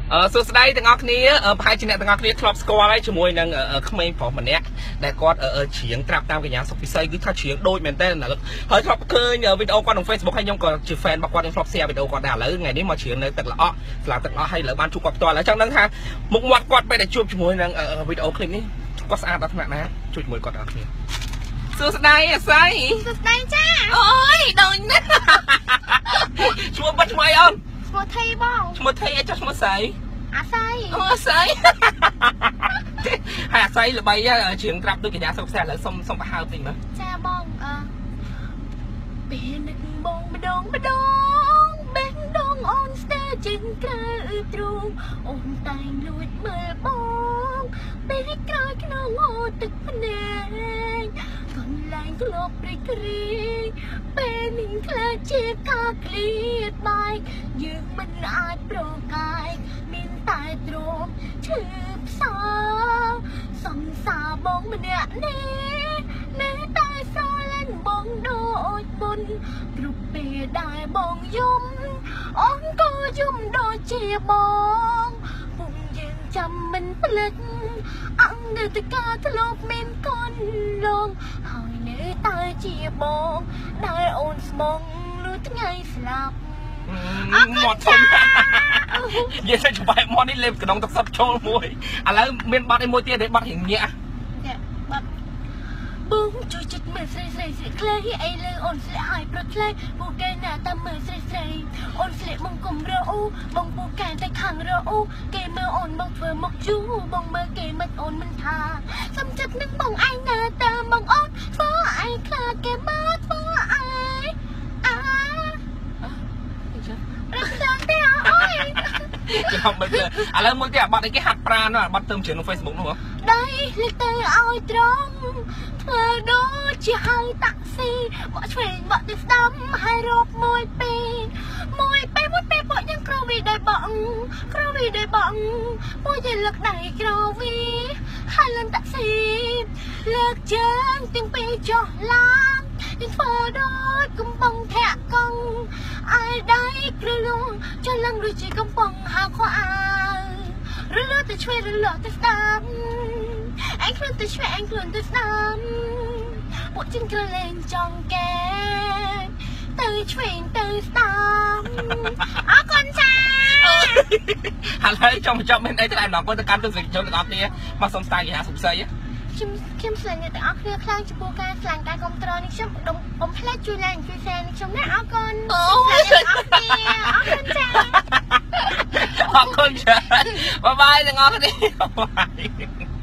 សួស្តីទាំងអស់គ្នាប្រហែលជាអ្នកទាំងអស់គ្នាធ្លាប់ស្គាល់ហើយជាមួយនឹងក្មេងប្រុសម្នាក់ដែលគាត់ច្រៀងត្រាប់តាមកញ្ញាសុខពិសីគឺថាច្រៀងដូចមែនតើហើយធ្លាប់ឃើញវីដេអូគាត់ក្នុង Facebook ហើយខ្ញុំក៏ជា fan របស់គាត់ខ្ញុំធ្លាប់ share វីដេអូគាត់ដែរឥឡូវថ្ងៃនេះមកច្រៀងនៅទឹកល្អក់ស្លាទឹកល្អក់ហើយឥឡូវបានជួបគាត់ផ្ទាល់ហើយចង់ដឹងថាមុខមាត់គាត់ពេលដែលជួបជាមួយនឹងវីដេអូឃ្លីបនេះគាត់ស្អាតដល់ថ្នាក់ណាជួយជាមួយគាត់ទាំងអស់គ្នាសួស្តីអាស័យសួស្តីចាអូយដូចណាស់ឈ្មោះបាត់ឈ្មោះអីអូនឈ្មោះថៃបងឈ្មោះថៃអីចុះឈ្មោះស្អីអាស័យអូអាស័យហើយអាស័យល្បីច្រៀងត្រាប់ដូចកញ្ញាសុខផ្សេងឥឡូវសុំបង្ហើបតិចមើលចាបងពេលនឹកបងម្ដងបេះដូងអូនស្ទើរជាងក្រៅទ្រូងអូនតែងលួចមើលបងពេលក្រោយក្នុងអូទឹកភ្នែកកន្លែងធ្លាប់ព្រិចគ្រីពេលនេះខ្លាចជាការឃ្លាតបែកយើងមិនអាចប្រកាយមានតែទ្រមឈឺផ្សោសង្សារបងម្នាក់នេះនៅតែស្រឡាញ់បងដូចមុនគ្រប់ពេលដែលបងយំអូនក៏យំដូចជាបងពុំយើងចាំមិនភ្លេចអង្គនៅតែការធ្លាប់មានកូនលងហើយនៅតែជាបងដែលអូនស្មងនៅថ្ងៃស្លាប់មាត់ធំនិយាយទៅច្បាស់មាត់នេះលេបកណ្ដុងទឹកសុទ្ធចូលមួយឥឡូវមានបាត់អីមួយទៀតទេបាត់រៀងញាក់បាត់បងជួយចិត្តមើលស្រីខ្លីអីលើអូនស្លាក់ឲ្យប្រត់ខ្លីពូកែណាតាមមើលស្រីអូនស្លាក់បងគុំរអ៊ូបងពូកែតែខាងរអ៊ូគេមើលអូនមកធ្វើមកយូបងមើលគេមិនអូនមិនថាសំចិត្តនឹងបងឯងណាតែបងអូនធ្វើឯងខ្លាចគេមកធ្វើឯងរកឡើងទេអើយចាំមើលឥឡូវមួយទៀតបាត់អីគេហាត់ប្រាណបាត់ទៅជឿក្នុង Facebook នោះហ៎ដៃលើកទៅឲ្យត្រង់ធ្វើដូចជាហៅតាក់ស៊ីបកឆ្វេងបកទៅស្ដាំហើយរកមួយពេលពួកយ៉ាងក្រវីដៃបងពួកជាលើកដៃក្រវីហើយលឹងតាក់ស៊ីលើកជើងទាំងពីរចុះឡើងទាំងធ្វើដូចកំពុងធាក់កង់ឲ្យដៃគ្រលងចុះឡើងដូចជាកំពុងហៅខោអាវរលត់ទៅឆ្វេងរលត់ទៅស្ដាំឯងខ្លួនទៅឆ្វេងឯងខ្លួនទៅស្ដាំពួកចិនក្រលែងចង់កែទៅឆ្វេងទៅស្ដាំអរគុណចាឥឡូវចង់មានអីទៅដល់ដល់ទៅកាន់ទស្សនិកជនទាំងអស់គ្នាមកសុំស្ដាយគេហាសុខស័យខ្ញុំស្លាញ់អ្នកទាំងអស់គ្នាខ្លាំងចំពោះការស្លាញ់ការគ្រប់គ្រងនេះខ្ញុំបំផ្លែជួយ like ជួយ share នេះខ្ញុំណាអរគុណអរគុណចាអរគុណចាបាយបាយទាំងអស់គ្នា